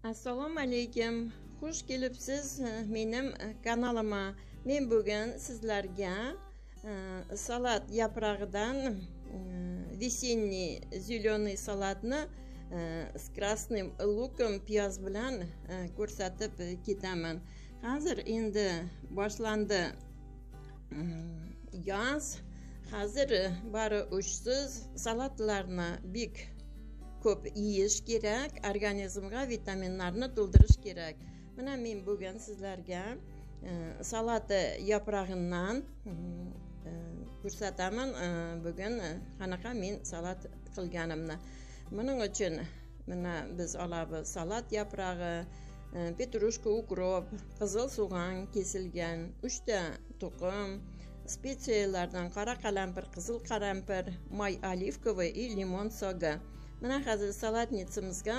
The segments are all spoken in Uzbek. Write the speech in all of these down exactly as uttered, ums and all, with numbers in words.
Assalomu alaykum. Xush kelibsiz menim kanalıma. Men bugun sizlarga salat yaprog'idan весенний zеленый salatni с красным луком, piyoz bilan ko'rsatib ketaman. Hozir endi boshlandi yoz. Hozir bari ushsiz salatlarni bek ko'p yeyish kerak, organizmga vitaminlarni to'ldirish kerak. Mana men bugun sizlarga salat yaprog'idan ko'rsataman. Bugun qanaqa men salat qilganimni. Buning uchun mana biz olamiz salat yaprog'i, petrushka, ukrop, qizil so'g'on kesilgan, uchta tuxum, spetsiyalardan qora qalampir, qizil qalampir, may оливковый и limon soga. Mana hozir salatnitsimizga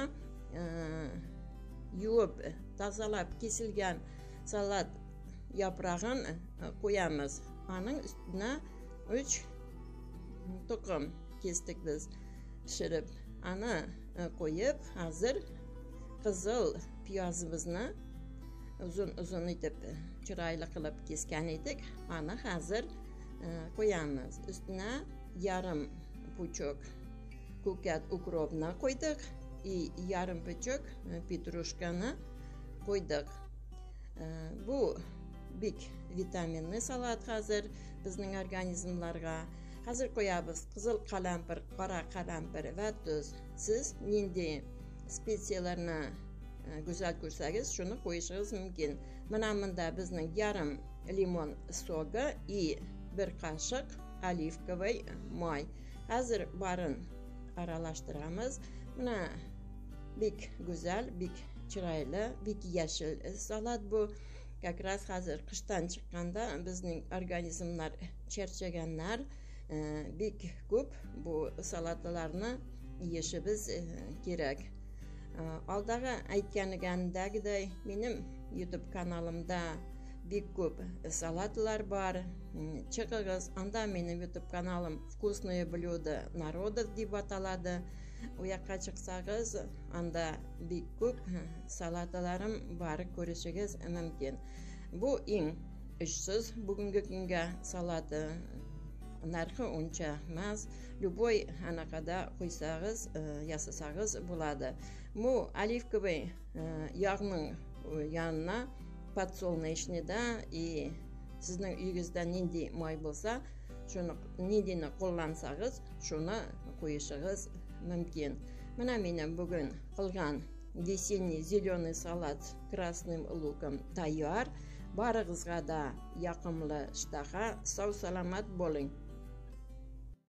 yuvib, tozalab kesilgan salat yaprog'ini qo'yamiz. Uning ustiga uch tuxum kesdik biz pishirib. Ana qo'yib, hozir qizil piyozimizni uzun-uzun etib chiroyli qilib kesgan edik. Ana hozir qo'yamiz. Ustiga yarim puchok ko'kat ukropni qo'ydik и yarim puchok petrushkani qo'ydik. Bu bek vitaminli salat hozir bizning organizmlarga. Hozir qo'yamiz qizil qalampir, qora qalampir va tuz. Siz nindi spetsiyalarni go'zal ko'rsangiz, shuni qo'yishingiz mumkin. Mana bunda bizning yarim limon soga и bir qoshiq оливковый may. Hozir barin aralashtiramiz. Mana bek go'zal, bek chiroyli, bek yashil salat bu. Как раз hozir qishdan chiqqanda bizning organizmlar charchaganlar bek ko'p bu salatlarni yeyishimiz kerak. Oldag'i aytganimdagidek mening YouTube kanalimda bek ko'p salatlar bor. Chiqig'iz, unda mening YouTube kanalim Вкусные блюда народов deb ataladi. U yoqqa chiqsangiz, unda bek ko'p salatalarim bor, ko'rishingiz mumkin. Bu eng ishsiz bugungi kunga salati narxi uncha emas. Любой anaqada qo'ysangiz, yasasangiz bo'ladi. Bu оливковый yog'ning yanına подсолнечныйda и sizning uyingizda nindi moy bo'lsa, shuni nindini qo'llansangiz, shuni qo'yishingiz mumkin. Mana mening bugun qilgan весенний zеленый salat krasным lukом tayyor. Barig'izga da yoqimli ishtaha. Sog' salomat bo'ling.